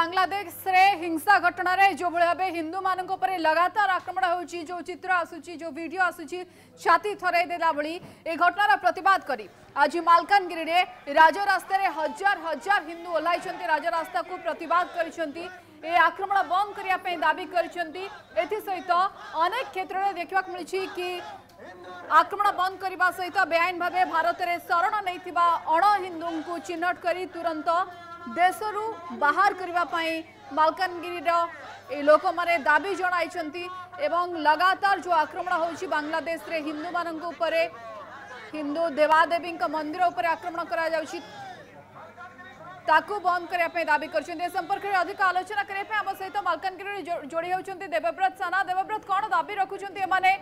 बांग्लादेश रे हिंसा घटना रे जो भाव हिंदू मान लगातार आक्रमण होची जो चित्र आसुची जो वीडियो आसुची छाती थराई देला भली ए घटनार प्रतिवाद करी आज मालकानगिरी रे राजरास्ता रे हजार हजार हिंदू ओह्लाइछन्ती राजरास्ता को प्रतिवाद करिसन्ती ए आक्रमण बंद करिया पे दाबी करिसन्ती एथि सहित अनेक क्षेत्र में देखा मिली कि आक्रमण बंद करने सहित बेआईन भाव भारत में शरण नहीं अण हिंदू को चिन्हट कर तुरंत देशरू बाहर करने मालकानगिरी लोक मैंने दाबी जनाई एवं लगातार जो आक्रमण होची बांग्लादेश रे हिंदू मानक ऊपर हिंदू देवादेवी मंदिर उपर आक्रमण करा जाउची ताकू बंद करने दाबी कर संपर्क में अधिक आलोचना करने आम सहित मालकानगिरी जोड़ी होती देवव्रत साना देवव्रत कौन दाबी रखुंट एमाने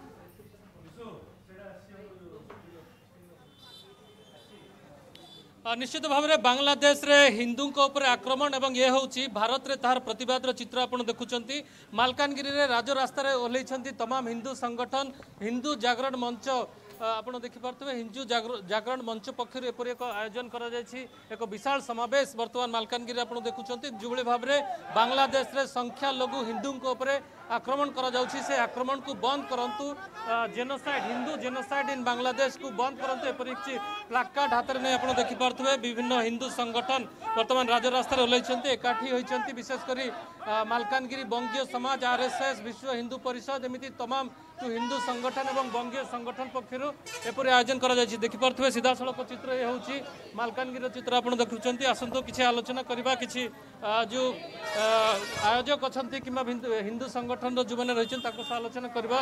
निश्चित भाव में बांग्लादेश रे हिंदू ऊपर आक्रमण एवं ये हूँ भारत रे तार प्रतिवाद चित्र आप देखुं मालकानगिरी रे राजरास्ता ओह्लैंती तमाम हिंदू संगठन हिंदू जागरण मंच आप देखिपे हिंदू जागरण मंच पक्ष एपरी एक आयोजन एक विशाल समावेश बर्तमान मालकानगिरी आप देखुं जो भाव में बांग्लादेश रे संख्या लघु हिंदू आक्रमण से आक्रमण को बंद करंतु genocide Hindu genocide in Bangladesh को बंद करंतु एपरी प्लाकार्ड हाथ में आप देखिपे विभिन्न हिंदू संगठन वर्तमान राजरास्ता ओह्लैंती एकाठी होती विशेषकर मालकानगिरी बंगीय समाज आरएसएस विश्व हिंदू परिषद एमती तमाम जो हिंदू संगठन और बंगीय संगठन पक्षर एपरी आयोजन देखिपे सीधा सड़क चित्र ये हूँ मालकानगिरी चित्र आप देखुं आसतु किसी आलोचना करवा कि जो आयोजक अच्छा कि हिंदू संगठन जो मैंने रही आलोचना करवा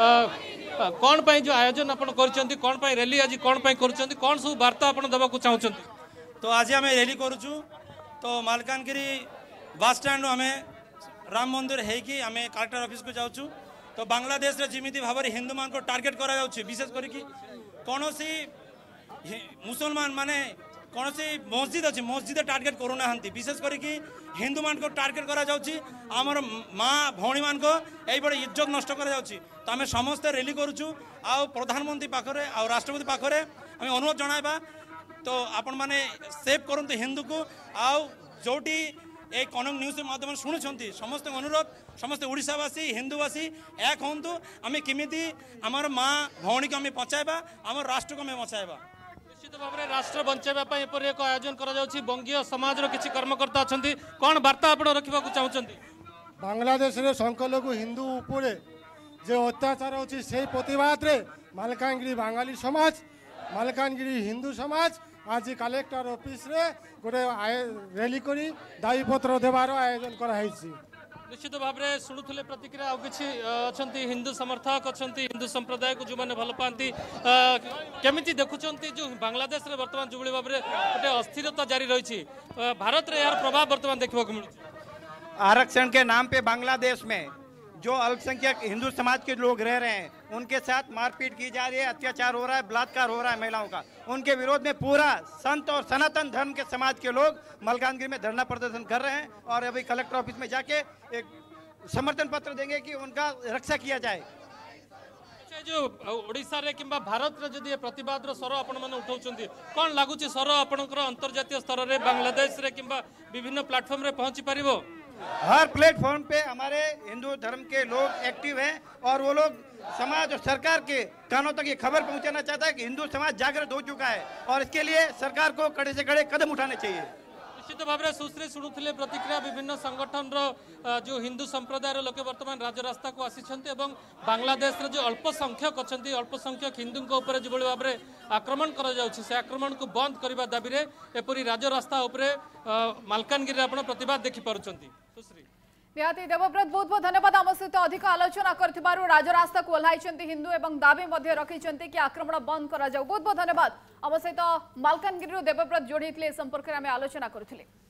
कौन पाई जो आयोजन आप कौन पाई रैली आज कौन पाई कर कौन सब वार्ता आप देवाक चाहते तो आज आम रैली करुचु तो मालकानगिरी बस स्टैंड आम राम मंदिर होगी आम कलेक्टर ऑफिस को जाऊँ तो बांग्लादेश रे जिमिति भाव हिंदू मान को टार्गेट करा जाउछि विशेष करके कौन सी मुसलमान माने कौन सी मस्जिद अच्छी मस्जिद टार्गेट करूना विशेष करके हिंदू मान को टार्गेट करा जाउछि आमर माँ भौणी मान को यही बड़े इज्जत नष्ट करा जाउछि तो आम समस्ते रैली करुचु आ प्रधानमंत्री पाखरे आ राष्ट्रपति पाखरे आम अनुरोध जणाइबा तो आपण माने सेव करंतु हिंदू को आ जोटी एक कनक न्यूज माध्यम शुणुंट समस्त अनुरोध समस्त ओडावासी हिंदूवासी एक हूँ आम केमी आमर माँ भौणी को आम बचाइबा आम राष्ट्र को आम बचाइबा निश्चित भाव में राष्ट्र बचाइबा एपरी एक आयोजन कर बंगीय समाज किसी कर्मकर्ता अच्छा कौन वार्ता आप रखा चाहते बांग्लादेश रे संख्यालघु हिंदू उपरे जो अत्याचार होची से प्रतिवाद रे मालकानगिरी बांगाली समाज मालकानगिरी हिंदू समाज आज कलेक्टर ऑफिस रे गोटे रैली करी दाबी पत्र देवार आयोजन कराई निश्चित भाव में शुणुले प्रतिक्रिया आ किसी अच्छा हिंदू समर्थक अच्छा हिंदू संप्रदाय को जो मैंने भल पाती केमी देखुं जो बांग्लादेश रे वर्तमान जो भाव में गोटे अस्थिरता जारी रही भारत रे यार प्रभाव वर्तमान देखा मिलूँ आरक्षण के नाम पे बांग्लादेश में जो अल्पसंख्यक हिंदू समाज के लोग रह रहे हैं उनके साथ मारपीट की जा रही है अत्याचार हो रहा है बलात्कार हो रहा है महिलाओं का उनके विरोध में पूरा संत और सनातन धर्म के समाज के लोग मालकानगिरी में धरना प्रदर्शन कर रहे हैं और अभी कलेक्टर ऑफिस में जाके एक समर्थन पत्र देंगे कि उनका रक्षा किया जाए जो ओडिशा रे किंबा भारत रे जदी प्रतिवाद रो स्वर आपण माने उठाउछंती कोन लागुची स्वर आपनकर अंतर्जातीय स्तर रे बांग्लादेश रे किंबा विभिन्न प्लेटफॉर्म रे पहुंची परिबो हर प्लेटफॉर्म पे हमारे हिंदू धर्म के लोग एक्टिव हैं और वो लोग समाज और सरकार के कानों तक ये खबर पहुंचाना चाहता है कि हिंदू समाज जागृत हो चुका है और इसके लिए सरकार को कड़े से कड़े कदम उठाने चाहिए निश्चित भाव में सुश्री शुणुले प्रतिक्रिया विभिन्न संगठन जो हिंदू संप्रदाय लोक वर्तमान राजरास्ता को आसी बांग्लादेश जो अल्पसंख्यक अच्छा अल्पसंख्यक हिंदू जो भाव में आक्रमण कर आक्रमण को बंद करने दाबी एपरी राजरास्ता मालकानगिरी आप प्रतिवाद देखिपुं सुश्री निहाती देवव्रत बहुत बहुत धन्यवाद आम सहित अधिक आलोचना कर राजरास्ता को ओह्लैंती हिंदू एवं दाबी रखी कि आक्रमण बंद करा बहुत बहुत धन्यवाद आम सहित मालकानगिरी देवव्रत जोड़ी संपर्क में आलोचना करुले।